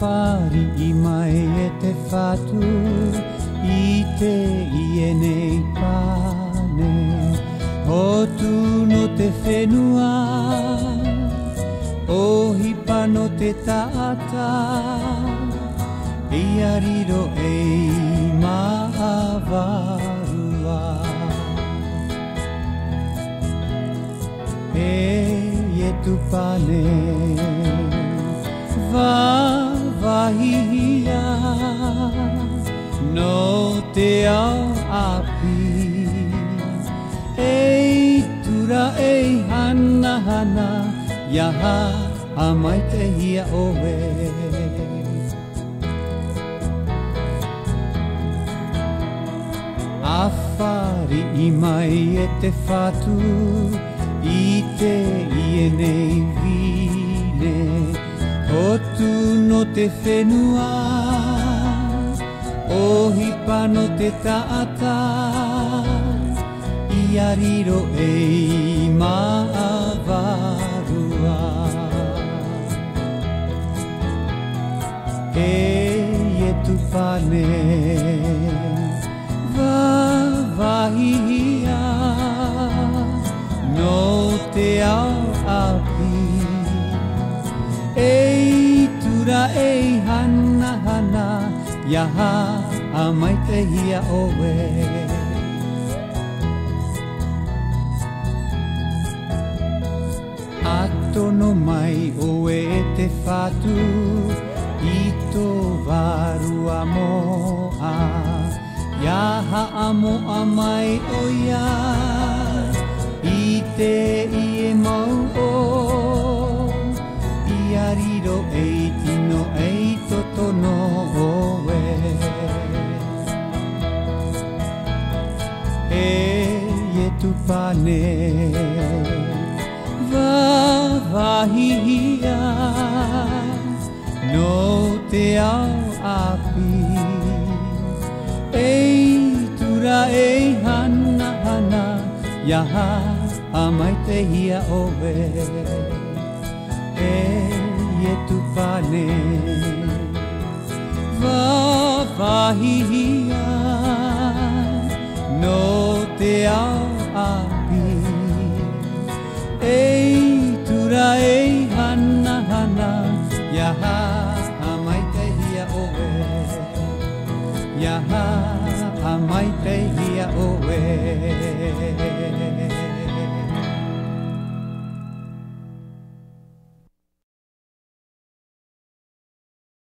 whāri I mai e te whātu I te ie nei pane Hotu no te whenua Ohipa no te taata Ia riro e maawarua E tupane Wawahihia No te ao api Ei tura ei hana hana Iaha a mai te hia oe A whāri I mai e te whātu I te ie nei vine Hotu no te whenua Ohipa no te taata Ia riro ei maawarua E tupane Wawahihia No te ao api Ei tura ei hana hana Iaha a mai te hia oe Atono mai oe te whātu I tō warua moa Iaha amo a mai o ia I te ie mau o Ia riro ei tino ei totono oe E tupane Wawahihia No te ao api Ei tura ei hana hana Iaha a mai te hia oe E tupane Wawahihia No te ao api Ei tura ei hana hana Iaha a mai te hia oe Iaha a mai te hia oe